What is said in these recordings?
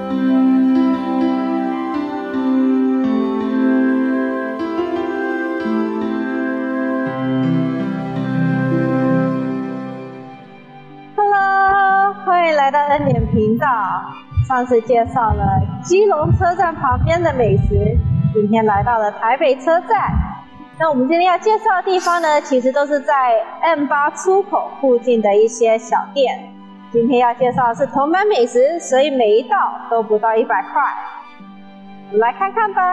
Hello， 欢迎来到恩典频道。上次介绍了基隆车站旁边的美食，今天来到了台北车站。那我们今天要介绍的地方呢，其实都是在 M8 出口附近的一些小店。今天要介绍的是铜板美食，所以每一道都不到100块。我们来看看吧。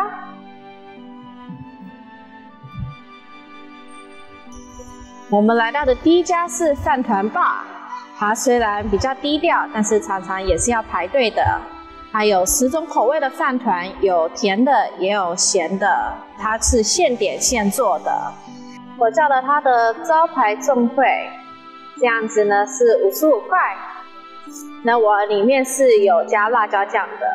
我们来到的第一家是饭团吧，它虽然比较低调，但是常常也是要排队的。它有10种口味的饭团，有甜的也有咸的，它是现点现做的。我叫了它的招牌重会，这样子呢是55块。那我里面是有加辣椒酱的。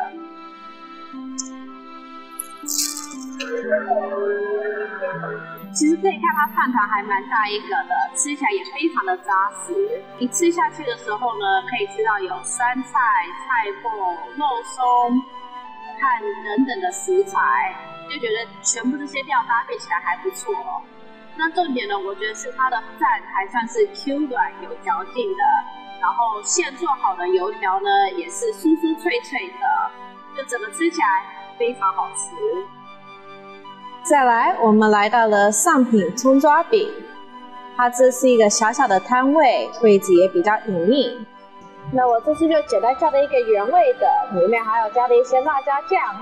其实可以看它饭团还蛮大一个的，吃起来也非常的扎实。一吃下去的时候呢，可以吃到有酸菜、菜脯、肉松、和等等的食材，就觉得全部这些料搭配起来还不错。那重点呢，我觉得是它的饭还算是 Q 软有嚼劲的，然后现做好的油条呢也是酥酥脆脆的，就整个吃起来非常好吃。再来，我们来到了上品葱抓饼，它这是一个小小的摊位，位置也比较隐秘。那我这次就简单叫了一个原味的，里面还有加了一些辣椒酱。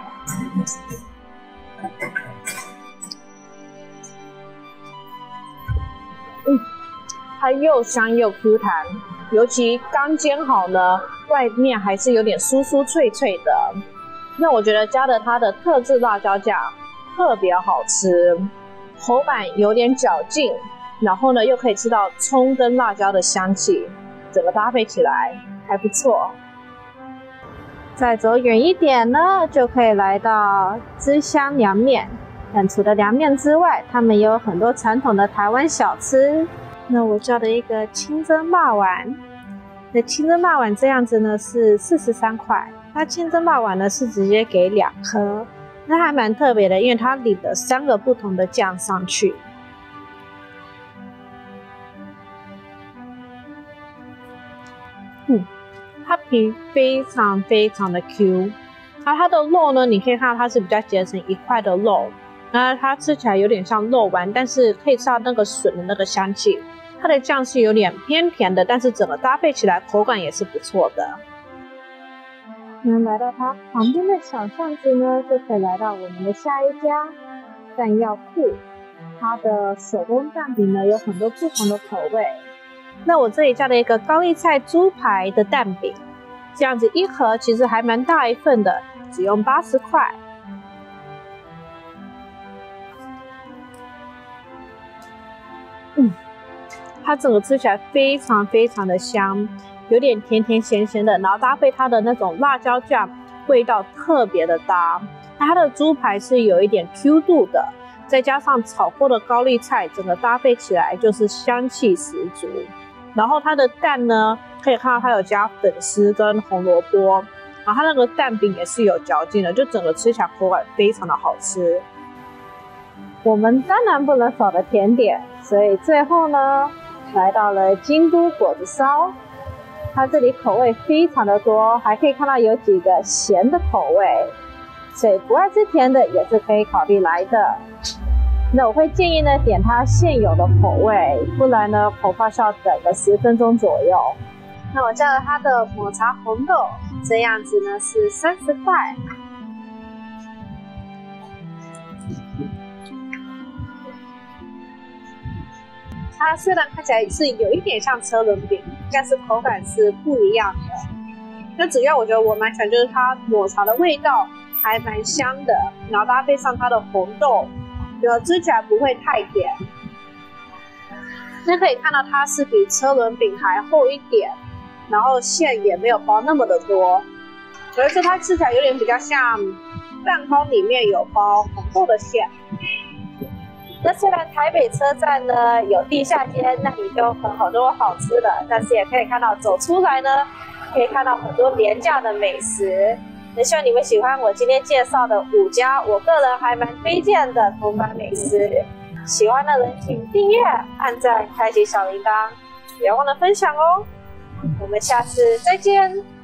它又香又 Q 弹，尤其刚煎好呢，外面还是有点酥酥脆脆的。那我觉得加了它的特制辣椒酱特别好吃，口感有点嚼劲，然后呢又可以吃到葱跟辣椒的香气，整个搭配起来还不错。再走远一点呢，就可以来到知香凉面。但除了凉面之外，他们也有很多传统的台湾小吃。那我叫的一个清蒸肉丸，那清蒸肉丸这样子呢是43块，它清蒸肉丸呢是直接给2颗。那还蛮特别的，因为它淋了3个不同的酱上去。它皮非常非常的 Q， 它的肉呢，你可以看到它是比较结成一块的肉，那它吃起来有点像肉丸，但是可以吃到那个笋的那个香气。它的酱是有点偏甜的，但是整个搭配起来口感也是不错的。那来到它旁边的小巷子呢，就可以来到我们的下一家蛋药铺。它的手工蛋饼呢有很多不同的口味。那我这里叫了一个高丽菜猪排的蛋饼，这样子一盒其实还蛮大一份的，只用80块。它整个吃起来非常非常的香。有点甜甜咸咸的，然后搭配它的那种辣椒酱，味道特别的搭。那它的猪排是有一点 Q 度的，再加上炒过的高丽菜，整个搭配起来就是香气十足。然后它的蛋呢，可以看到它有加粉丝跟红萝卜，然后它那个蛋饼也是有嚼劲的，就整个吃起来口感非常的好吃。我们当然不能少的甜点，所以最后呢，来到了京都果子烧。它这里口味非常的多，还可以看到有几个咸的口味，所以不爱吃甜的也是可以考虑来的。那我会建议呢点它现有的口味，不然呢恐怕是要等个10分钟左右。那我叫了它的抹茶红豆，这样子呢是30块。它虽然看起来是有一点像车轮饼，但是口感是不一样的。那主要我觉得我蛮喜欢就是它抹茶的味道还蛮香的，然后搭配上它的红豆，吃起来不会太甜。那可以看到它是比车轮饼还厚一点，然后馅也没有包那么的多，所以说它吃起来有点比较像蛋糕里面有包红豆的馅。那虽然台北车站呢有地下街，那里就很多好吃的，但是也可以看到走出来呢，可以看到很多廉价的美食。 那希望你们喜欢我今天介绍的5家我个人还蛮推荐的通关美食。喜欢的人请订阅、按赞、开启小铃铛，别忘了分享哦。我们下次再见。